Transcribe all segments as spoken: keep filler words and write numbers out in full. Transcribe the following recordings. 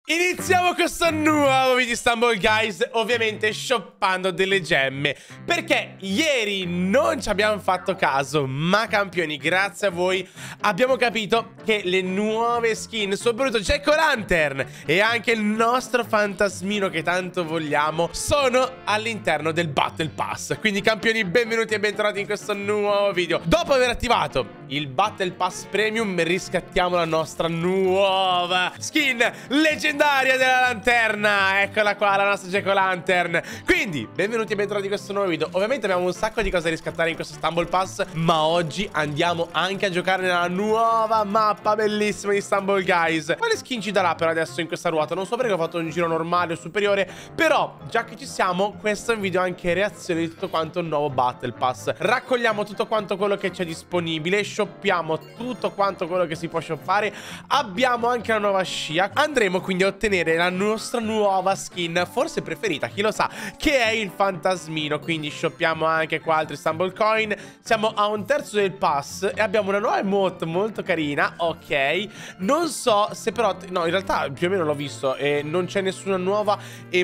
Iniziamo questo nuovo video di Stumble Guys, ovviamente shoppando delle gemme, perché ieri non ci abbiamo fatto caso, ma campioni, grazie a voi abbiamo capito che le nuove skin, soprattutto Jack-O-Lantern e anche il nostro fantasmino che tanto vogliamo, sono all'interno del Battle Pass. Quindi campioni, benvenuti e bentornati in questo nuovo video. Dopo aver attivato il Battle Pass Premium, riscattiamo la nostra nuova skin leggendaria della lanterna. Eccola qua, la nostra Jack-O-Lantern. Quindi, benvenuti e bentornati in questo nuovo video. Ovviamente abbiamo un sacco di cose da riscattare in questo Stumble Pass, ma oggi andiamo anche a giocare nella nuova mappa bellissima di Stumble Guys. Quale skin ci darà per adesso in questa ruota? Non so perché ho fatto un giro normale o superiore, però, già che ci siamo, questo è un video anche reazione di tutto quanto il nuovo Battle Pass. Raccogliamo tutto quanto quello che c'è disponibile, shoppiamo tutto quanto quello che si può shoppare. Abbiamo anche la nuova scia. Andremo quindi a ottenere la nostra nuova skin, forse preferita, chi lo sa, che è il fantasmino. Quindi shoppiamo anche qua altri Stumble Coin. Siamo a un terzo del pass e abbiamo una nuova emote molto carina. Ok, non so se però, no, in realtà più o meno l'ho visto e non c'è nessuna nuova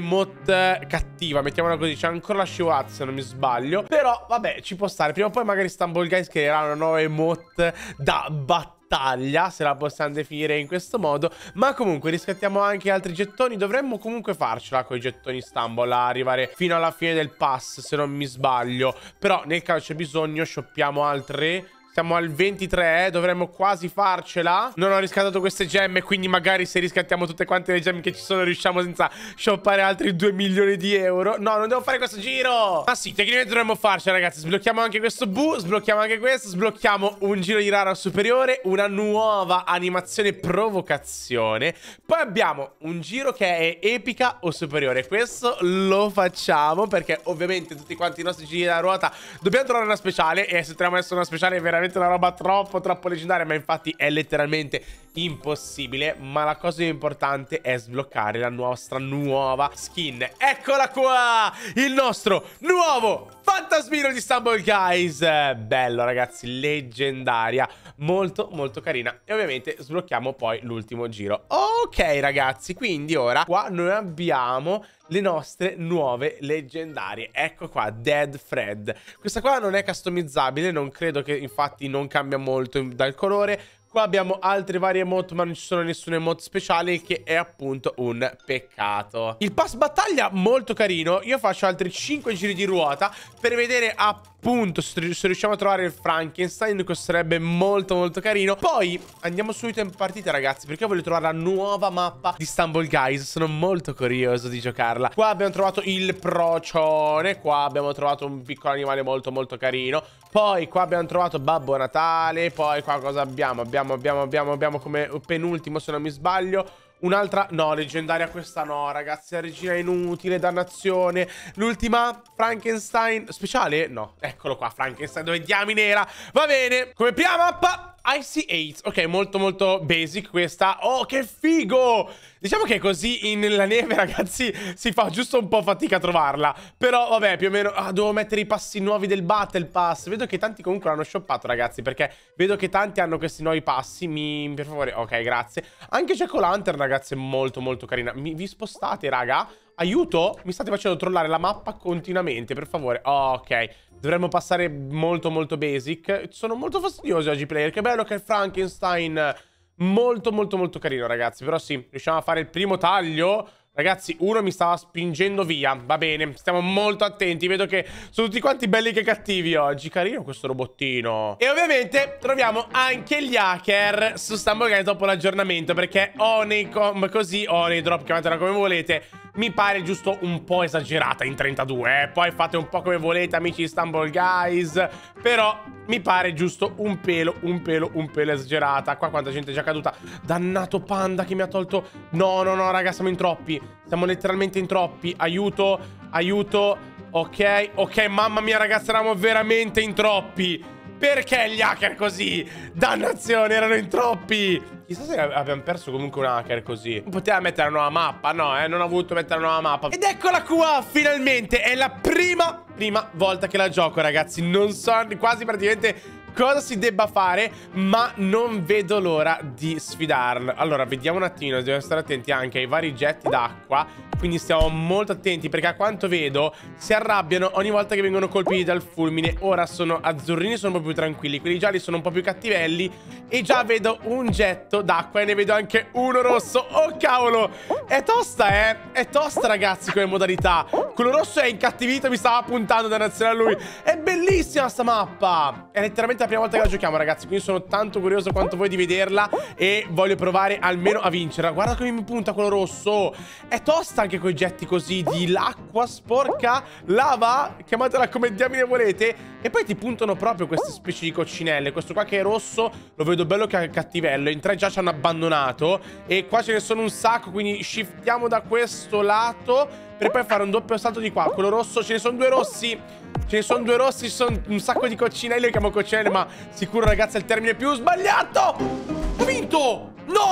emote cattiva, mettiamola così. C'è ancora la scivolata se non mi sbaglio, però vabbè, ci può stare. Prima o poi magari Stumble Guys creerà una nuova emote da battaglia, se la possiamo definire in questo modo. Ma comunque riscattiamo anche altri gettoni. Dovremmo comunque farcela con i gettoni Stumble a arrivare fino alla fine del pass, se non mi sbaglio. Però nel caso c'è bisogno shoppiamo altre. Siamo al ventitré, eh, dovremmo quasi farcela. Non ho riscattato queste gemme, quindi magari se riscattiamo tutte quante le gemme che ci sono riusciamo senza shoppare altri due milioni di euro. No, non devo fare questo giro. Ma sì, tecnicamente dovremmo farcela, ragazzi. Sblocchiamo anche questo bu, sblocchiamo anche questo, sblocchiamo un giro di rara superiore, una nuova animazione provocazione. Poi abbiamo un giro che è epica o superiore. Questo lo facciamo perché ovviamente tutti quanti i nostri giri della ruota dobbiamo trovare una speciale. E se troviamo adesso una speciale è veramente una roba troppo troppo leggendaria, ma infatti è letteralmente impossibile. Ma la cosa più importante è sbloccare la nostra nuova skin. Eccola qua, il nostro nuovo fantasmino di Stumble Guys. Bello ragazzi, leggendaria, molto molto carina. E ovviamente sblocchiamo poi l'ultimo giro. Ok ragazzi, quindi ora qua noi abbiamo le nostre nuove leggendarie. Ecco qua, Dead Fred. Questa qua non è customizzabile, non credo che infatti non cambia molto dal colore. Qua abbiamo altre varie emote, ma non ci sono nessune emote speciali, che è appunto un peccato. Il pass battaglia molto carino. Io faccio altri cinque giri di ruota per vedere appunto se riusciamo a trovare il Frankenstein. Questo sarebbe molto molto carino. Poi andiamo subito in partita ragazzi, perché voglio trovare la nuova mappa di Stumble Guys. Sono molto curioso di giocarla. Qua abbiamo trovato il procione. Qua abbiamo trovato un piccolo animale molto molto carino. Poi qua abbiamo trovato Babbo Natale. Poi qua cosa abbiamo? Abbiamo, abbiamo, abbiamo, abbiamo come penultimo, se non mi sbaglio, un'altra, no, leggendaria questa no, ragazzi, la regina inutile, dannazione. L'ultima, Frankenstein, speciale? No, eccolo qua, Frankenstein, dove diamine era? Va bene, come prima mappa Icy otto, ok, molto molto basic questa. Oh, che figo! Diciamo che così in, nella neve, ragazzi, si fa giusto un po' fatica a trovarla. Però, vabbè, più o meno, ah, devo mettere i passi nuovi del Battle Pass. Vedo che tanti comunque l'hanno shoppato, ragazzi, perché vedo che tanti hanno questi nuovi passi. Mi, per favore, ok, grazie. Anche Jack-O-Lantern, ragazzi, è molto molto carina. Mi, vi spostate, raga? Aiuto? Mi state facendo trollare la mappa continuamente, per favore. Oh, ok, dovremmo passare molto molto basic. Sono molto fastidiosi oggi player. Che bello che è Frankenstein. Molto molto molto carino ragazzi. Però sì, riusciamo a fare il primo taglio. Ragazzi, uno mi stava spingendo via. Va bene, stiamo molto attenti. Vedo che sono tutti quanti belli che cattivi oggi. Carino questo robottino. E ovviamente troviamo anche gli hacker su Stumble Guys dopo l'aggiornamento, perché o nei com così o nei drop, chiamatela come volete, mi pare giusto un po' esagerata in trentadue, eh. Poi fate un po' come volete, amici di Stumble Guys, però mi pare giusto un pelo, un pelo, un pelo esagerata. Qua quanta gente è già caduta. Dannato panda che mi ha tolto. No, no, no, raga, siamo in troppi. Siamo letteralmente in troppi. Aiuto, aiuto. Ok, ok, mamma mia, ragazzi, eravamo veramente in troppi. Perché gli hacker così? Dannazione, erano in troppi. Chissà se abbiamo perso comunque un hacker così. Non poteva mettere una nuova mappa, no, eh, non ho voluto mettere una nuova mappa. Ed eccola qua, finalmente, è la prima, prima volta che la gioco, ragazzi. Non so, quasi praticamente cosa si debba fare, ma non vedo l'ora di sfidarlo. Allora, vediamo un attimino, dobbiamo stare attenti anche ai vari getti d'acqua, quindi stiamo molto attenti perché a quanto vedo si arrabbiano ogni volta che vengono colpiti dal fulmine. Ora sono azzurrini, sono un po' più tranquilli, quelli gialli sono un po' più cattivelli e già vedo un getto d'acqua e ne vedo anche uno rosso. Oh cavolo, è tosta, eh? È tosta, ragazzi, come modalità. Quello rosso è incattivito, mi stava puntando, dannazione a lui. È bellissima sta mappa. È letteralmente la prima volta che la giochiamo, ragazzi, quindi sono tanto curioso quanto voi di vederla e voglio provare almeno a vincere. Guarda come mi punta quello rosso. È tosta anche coi getti così di l'acqua sporca, lava, chiamatela come diamine volete. E poi ti puntano proprio queste specie di coccinelle. Questo qua che è rosso lo vedo bello che è cattivello. In tre già ci hanno abbandonato e qua ce ne sono un sacco, quindi shiftiamo da questo lato per poi fare un doppio salto di qua. Quello rosso, ce ne sono due rossi. Ce ne sono due rossi, ci sono un sacco di coccinelle. Io chiamo coccinelle, ma sicuro, ragazzi, è il termine più sbagliato. Ho vinto!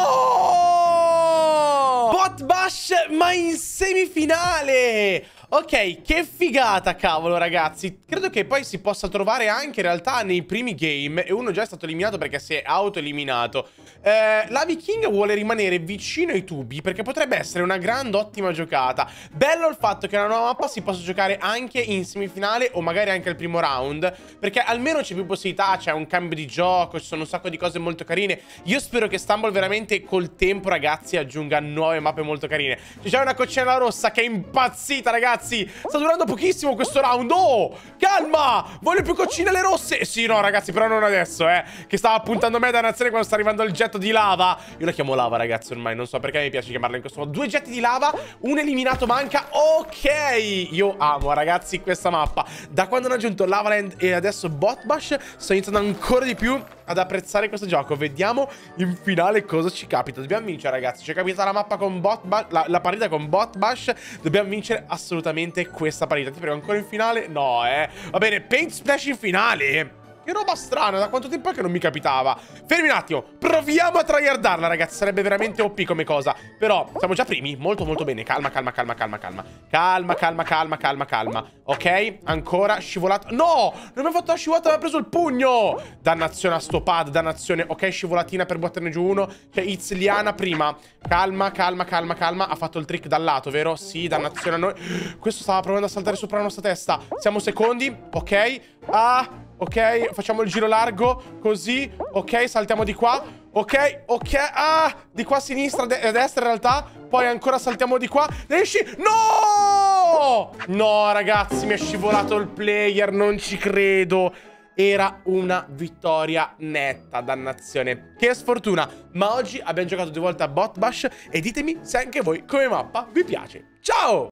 No! Bot Bash, ma in semifinale! Ok, che figata, cavolo, ragazzi. Credo che poi si possa trovare anche in realtà nei primi game. E uno già è stato eliminato perché si è auto-eliminato. eh, La Viking vuole rimanere vicino ai tubi perché potrebbe essere una grande, ottima giocata. Bello il fatto che una nuova mappa si possa giocare anche in semifinale o magari anche al primo round, perché almeno c'è più possibilità, c'è un cambio di gioco, ci sono un sacco di cose molto carine. Io spero che Stumble veramente col tempo, ragazzi, aggiunga nuove mappe molto carine. C'è già una coccinella rossa che è impazzita, ragazzi. Sta durando pochissimo questo round. Oh, calma, voglio più coccinelle rosse. Sì, no, ragazzi, però non adesso, eh, che stava puntando a me, dannazione, quando sta arrivando il getto di lava. Io la chiamo lava, ragazzi, ormai non so perché mi piace chiamarla in questo modo. Due getti di lava, un eliminato manca. Ok, io amo, ragazzi, questa mappa. Da quando hanno aggiunto Lavaland e adesso Bot Bash, sto iniziando ancora di più ad apprezzare questo gioco. Vediamo in finale cosa ci capita. Dobbiamo vincere, ragazzi. Ci è capitata la mappa con Bot Bash, la, la partita con Bot Bash. Dobbiamo vincere assolutamente questa partita. Ti prego, ancora in finale? No, eh. Va bene, Paint Splash in finale. Che roba strana, da quanto tempo è che non mi capitava. Fermi un attimo, proviamo a tryhardarla, ragazzi. Sarebbe veramente O P come cosa. Però siamo già primi, molto molto bene. Calma, calma, calma, calma, calma. Calma, calma, calma, calma, calma. Ok, ancora scivolato. No, non mi ha fatto la scivolata, mi ha preso il pugno. Dannazione a sto pad, dannazione. Ok, scivolatina per butterne giù uno. C'è Izliana prima. Calma, calma, calma, calma. Ha fatto il trick dal lato, vero? Sì, dannazione a noi. Questo stava provando a saltare sopra la nostra testa. Siamo secondi, ok. Ah, ok, facciamo il giro largo, così. Ok, saltiamo di qua. Ok, ok, ah, di qua a sinistra, a destra in realtà. Poi ancora saltiamo di qua. Esci, no! No, ragazzi, mi è scivolato il player, non ci credo. Era una vittoria netta, dannazione. Che sfortuna. Ma oggi abbiamo giocato due volte a Bot Bash e ditemi se anche voi come mappa vi piace. Ciao!